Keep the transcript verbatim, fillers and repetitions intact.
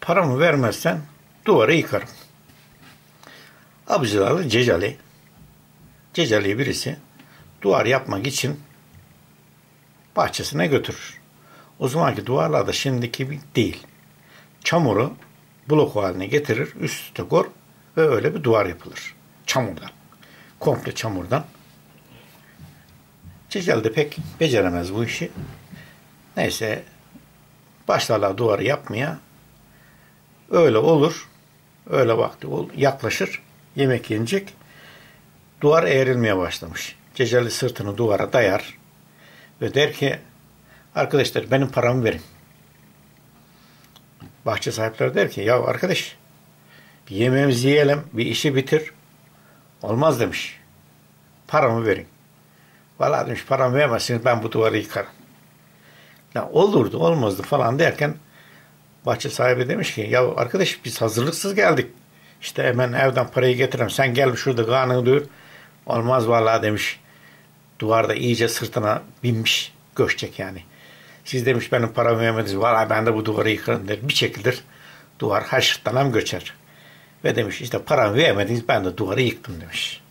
paramı vermezsen duvarı yıkarım. Abucılarlı Cecali, Cecali birisi duvar yapmak için bahçesine götürür. O zamanki duvarlar da şimdiki gibi değil. Çamuru blok haline getirir, üst üste koyar ve öyle bir duvar yapılır. Çamurdan. Komple çamurdan. Cecali de pek beceremez bu işi. Neyse başlarlar duvarı yapmaya. Öyle olur. Öyle vakti yaklaşır. Yemek yenecek. Duvar eğrilmeye başlamış. Cecali sırtını duvara dayar ve der ki arkadaşlar benim paramı verin. Bahçe sahipleri der ki ya arkadaş bir yemeğimizi yiyelim, bir işi bitir. Olmaz demiş. Paramı verin. Vallahi demiş paramı vermezsiniz ben bu duvarı yıkarım. Ya olurdu olmazdı falan derken bahçe sahibi demiş ki ya arkadaş biz hazırlıksız geldik. İşte hemen evden parayı getirem. Sen gel şurada karnını doyur. Olmaz vallahi demiş. Duvarda iyice sırtına binmiş. Göçecek yani. Siz demiş benim paramı vermediniz. Vallahi ben de bu duvarı yıkarım der. Bir çekilir. Duvar haşırttan hem göçer. Ve demiş işte paramı vermediniz ben de duvarı yıktım demiş.